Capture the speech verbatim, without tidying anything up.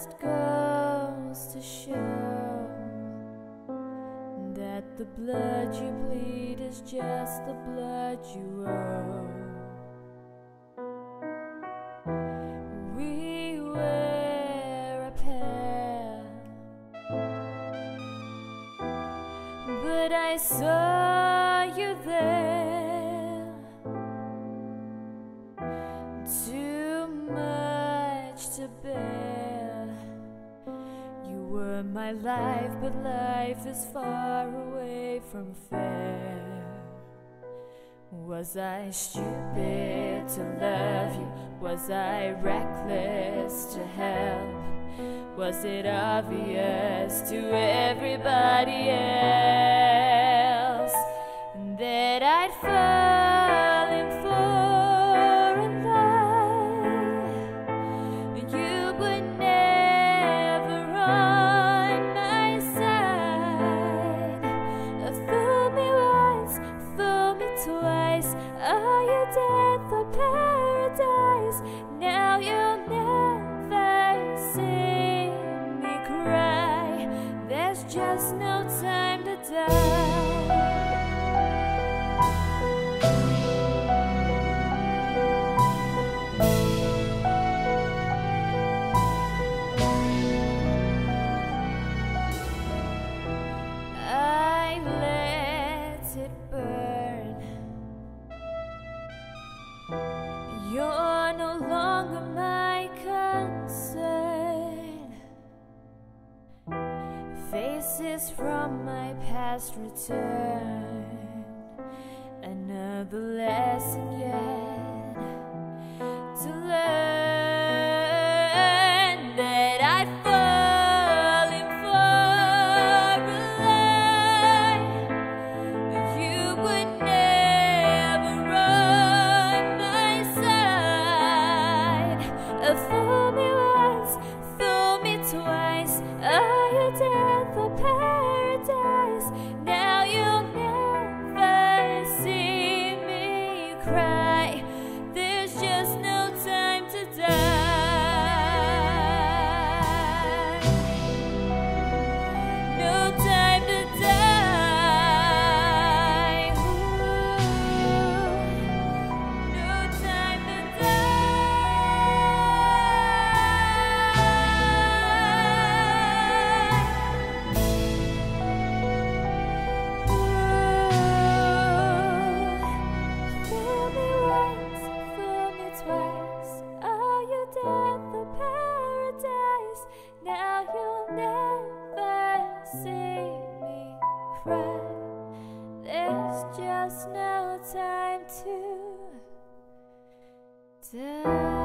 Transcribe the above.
just goes to show that the blood you bleed is just the blood you owe. We were a pair, but I saw you there. Too much to bear. You were my life, but life is far away from fair. Was I stupid to love you? Was I reckless to help? Was it obvious to everybody else that I'd fallen for a lie? You were never on my side. Fool me once, fool me twice. Are you dead for paradise? Now you'll never see me cry. There's just no time to die. I let it burn. You're no longer my concern. Faces from my past return. Another lesson yet to learn that I'd fallen for a lie. You would never on my side. Fool me once, fool me twice. Are you dead for paradise? Now you'll never see me cry. There's just no time to die. No time to die. Ooh. No time to Fool me once, fool me twice. Are you dead for paradise? Now you'll never see me cry. There's just no time to die.